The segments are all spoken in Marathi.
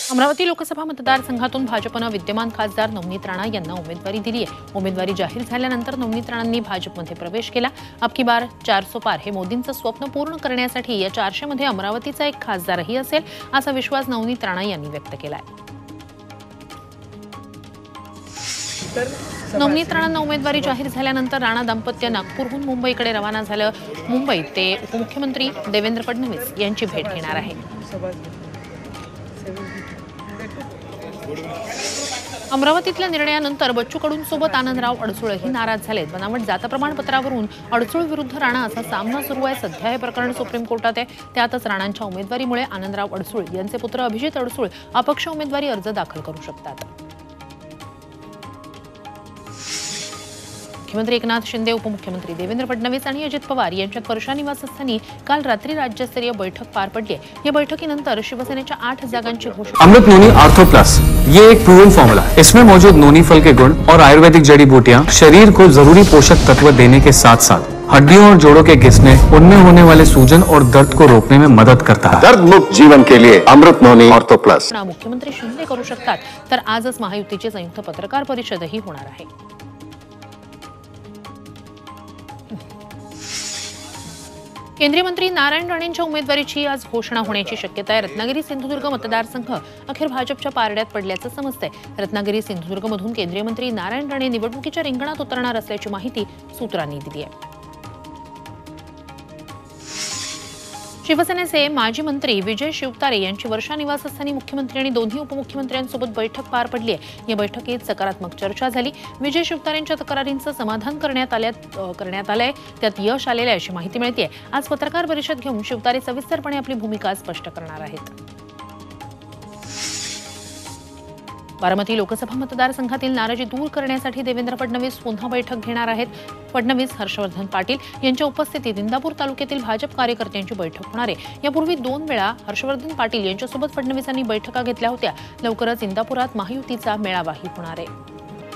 अमरावती लोकसभा मतदारसंघातून भाजपनं विद्यमान खासदार नवनीत राणा यांना उमेदवारी दिली आहे। उमेदवारी जाहीर झाल्यानंतर नवनीत राणांनी भाजपमध्ये प्रवेश केला। अब की बार 400 पार हे मोदींचं स्वप्न पूर्ण करण्यासाठी या 400 मध्ये अमरावतीचा एक खासदारही असेल असा विश्वास नवनीत राणा यांनी व्यक्त केलाय। नवनीत राणांना उमेदवारी जाहीर झाल्यानंतर राणा दाम्पत्य नागपूरहून मुंबईकडे रवाना झालं। मुंबईत ते उपमुख्यमंत्री देवेंद्र फडणवीस यांची भेट घेणार आहे। अमरावतीतल्या निर्णयानंतर बच्चू कडूंसोबत आनंदराव अडसूळही नाराज झालेत। बनावट जात प्रमाणपत्रावरून अडसूळ विरुद्ध राणा असा सामना सुरू आहे। सध्या हे प्रकरण सुप्रीम कोर्टात आहे। त्यातच राणांच्या उमेदवारीमुळे आनंदराव अडसूळ यांचे पुत्र अभिजित अडसूळ अपक्ष उमेदवारी अर्ज दाखल करू शकतात। मुख्यमंत्री एकनाथ शिंदे, उपमुख्यमंत्री देवेंद्र फडणवीस आणि अजित पवार यांच्यात वर्षा निवासस्थानी काल रात्री राज्यस्तरीय बैठक पार पडली। या बैठकीनंतर शिवसेनेच्या 8 जागांची घोषणा। अमृत नोनी आर्थो प्लस ये एक प्रूवन फॉर्मूला है। इसमें मौजूद नोनी फल के गुण और आयुर्वेदिक जड़ी बूटियां शरीर को जरूरी पोषक तत्व देने के साथ साथ हड्डियों और जोड़ों के घिसने, उनमें होने वाले सूजन और दर्द को रोकने में मदद करता है। दर्द मुक्त जीवन के लिए अमृत नोनी आर्थो प्लस। मुख्यमंत्री शिंदे करू शकतात, तर आजच महायुतीची संयुक्त पत्रकार परिषदही होणार आहे। केंद्रीय मंत्री नारायण राणेंच्या उमेदवारीची आज घोषणा होण्याची शक्यता आहे। रत्नागिरी सिंधुदुर्ग मतदारसंघ अखेर भाजपच्या पारड्यात पडल्याचं समजतंय। रत्नागिरी सिंधुदुर्गमधून केंद्रीय मंत्री नारायण राणे निवडणुकीच्या रिंगणात उतरणार असल्याची माहिती सूत्रांनी दिली आहे। शिवसेनेचे माजी मंत्री विजय शिवतारे यांची वर्षा निवासस्थानी मुख्यमंत्री आणि दोन्ही उपमुख्यमंत्र्यांसोबत बैठक पार पडली आहे। या बैठकीत सकारात्मक चर्चा झाली। विजय शिवतारेंच्या तक्रारींचं समाधान करण्यात आलंय, त्यात यश आलेलं आहे अशी माहिती मिळते। आज पत्रकार परिषद घेऊन शिवतारे सविस्तरपणे आपली भूमिका स्पष्ट करणार आहेत। बारामती लोकसभा मतदारसंघातील नाराजी दूर करण्यासाठी देवेंद्र फडणवीस पुन्हा बैठक घेणार आहेत। फडणवीस, हर्षवर्धन पाटील यांच्या उपस्थितीत इंदापूर तालुक्यातील भाजप कार्यकर्त्यांची बैठक होणार आहे। यापूर्वी 2 वेळा हर्षवर्धन पाटील यांच्यासोबत फडणवीसांनी बैठका घेतल्या होत्या। लवकरच इंदापुरात महायुतीचा मेळावाही होणार आहे।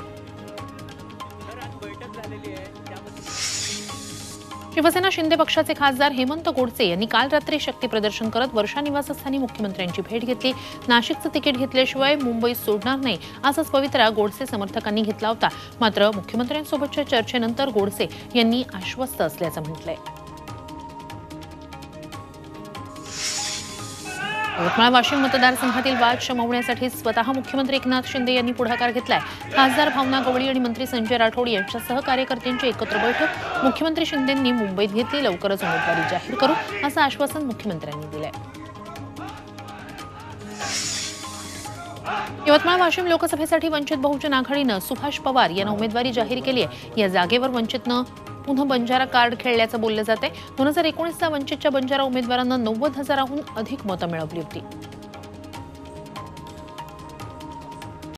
शिवसेना शिंदे पक्षाचे खासदार हेमंत गोडसे यांनी काल रात्री शक्ती प्रदर्शन करत वर्षा निवासस्थानी मुख्यमंत्र्यांची भेट घेतली। नाशिकचं तिकीट घेतल्याशिवाय मुंबई सोडणार नाही असाच पवित्रा गोडसे समर्थकांनी घेतला होता। मात्र मुख्यमंत्र्यांसोबतच्या चर्चेनंतर गोडसे यांनी आश्वस्त असल्याचं म्हटलंय। यवतमाळ वाशिम मतदारसंघातील वाद शमवण्यासाठी स्वतः मुख्यमंत्री एकनाथ शिंदे यांनी पुढाकार घेतलाय। खासदार भावना गवळी आणि मंत्री संजय राठोड यांच्यासह कार्यकर्त्यांची एकत्र बैठक मुख्यमंत्री शिंदेंनी मुंबईत घेतली। लवकरच उमेदवारी जाहीर करू असं आश्वासन मुख्यमंत्र्यांनी दिलंय। यवतमाळ वाशिम लोकसभेसाठी वंचित बहुजन आघाडीनं सुभाष पवार यांना उमेदवारी जाहीर केली आहे। या जागेवर वंचितनं पुन्हा बंजारा कार्ड खेळल्याचं बोललं जाते। 2019ला वंचितच्या बंजारा उमेदवारांना 90,000हून अधिक मतं मिळवली होती।